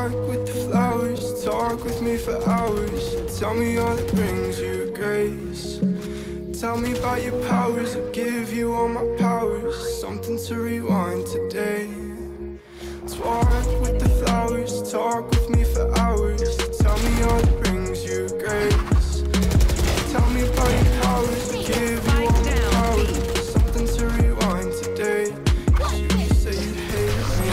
walk with the flowers, talk with me for hours. Tell me all that brings you grace. Tell me about your powers, I'll give you all my powers. Something to rewind today. Let's walk with the flowers, talk with me for hours. Tell me all that brings you grace. Tell me about your powers, I'll give you all my powers. Something to rewind today. You say you hate me,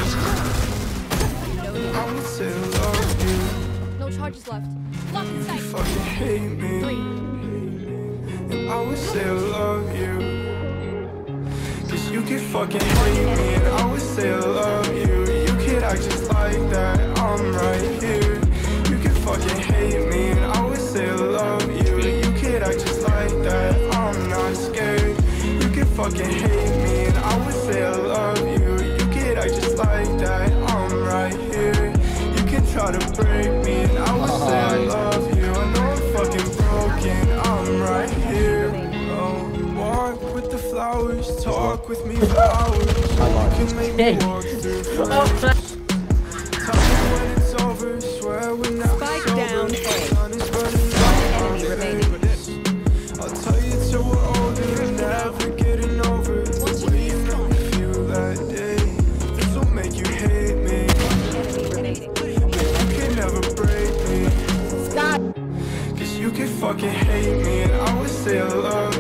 I would say I love you. No charges left. Lock in You sight. fucking hate me, 3. and I would say I love you. Cause you could fucking hate me, and I would say I love you. You could act just like that, I'm right here. You could fucking hate me, and I would say I love you. You could act just like that, I'm not scared. You could fucking hate me, and I would say I love you. You could act just like that, I'm right here. You can try to break me, and I would say I love you. I know I'm fucking broken, I'm right here. Walk with the flowers, talk with me for hours. You can make me walk through flames. Tell me when it's over, swear we're not Spike sober. down A. Sun is burning up our Enemy remaining. face. I'll tell you till we're older, never getting over the way you made me feel that day. This will make you hate me, you can never break me. Cause you can fucking hate me, and I would say I love